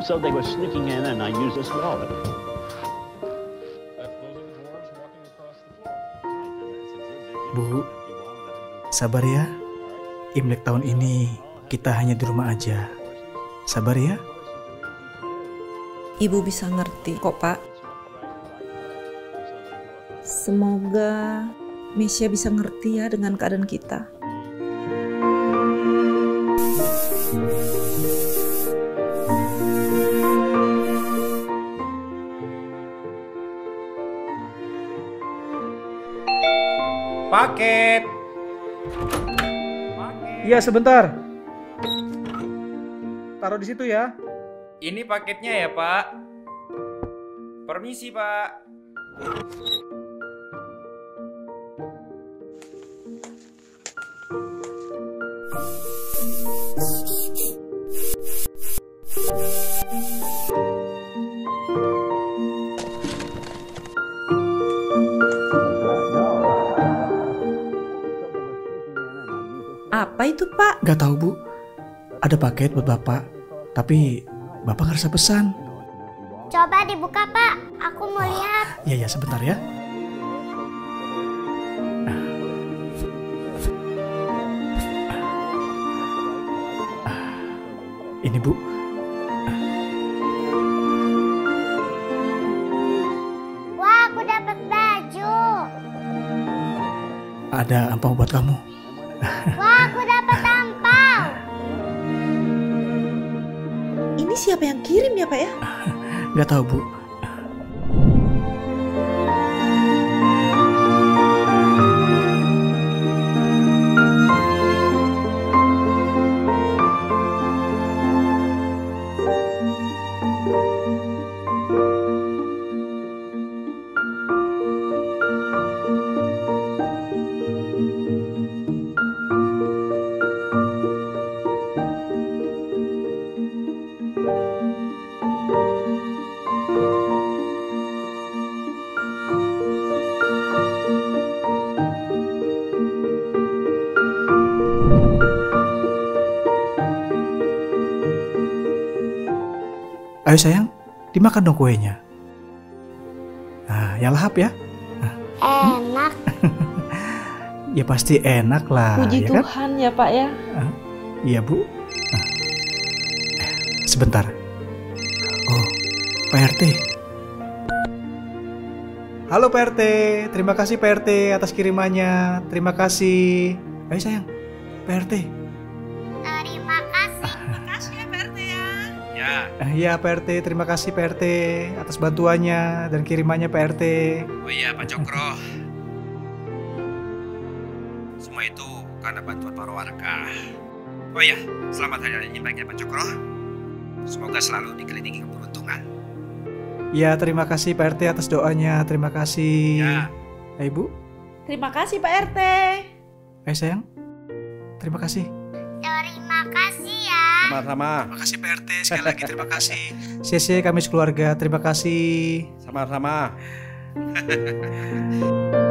So they were sneaking in and I used this wallet. Bu, sabar ya. Imlek tahun ini kita hanya di rumah aja. Sabar ya. Ibu bisa ngerti kok, Pak. Semoga Mesya bisa ngerti ya dengan keadaan kita. Paket. Iya, sebentar. Taruh di situ ya. Ini paketnya ya, Pak. Permisi, Pak. Apa itu, Pak? Gak tahu, Bu. Ada paket buat Bapak. Tapi Bapak nggak rasa pesan. Coba dibuka, Pak. Aku mau lihat. Iya, sebentar ya. Ini, Bu. Wah, aku dapat baju. Ada ampau buat kamu. Wah, aku dapat ampau. Ini siapa yang kirim ya, Pak ya? Gak tahu, Bu. Ayo sayang, dimakan dong kuenya. Nah, yang lahap ya. Enak. Ya pasti enak lah. Puji ya kan? Tuhan ya, Pak ya. Iya, Bu. Sebentar. Oh, Pak RT. Halo Pak RT, terima kasih Pak RT atas kirimannya. Terima kasih. Ayo sayang, Pak RT. Terima kasih. Makasih ya, Pak RT ya. Iya Pak RT, terima kasih Pak RT atas bantuannya dan kirimannya Pak RT. Oh iya, Pak Cokro. Semua itu karena bantuan para warga. Oh iya, selamat hari raya Imlek ya, Pak Cokro. Semoga selalu dikelilingi keberuntungan. Ya, terima kasih Pak RT atas doanya. Terima kasih. Ya. Ibu. Terima kasih Pak RT. Ayo sayang. Terima kasih. Terima kasih ya. Sama-sama. Terima kasih Pak RT. Sekali lagi terima kasih. Sia-sia kami sekeluarga. Terima kasih. Sama-sama.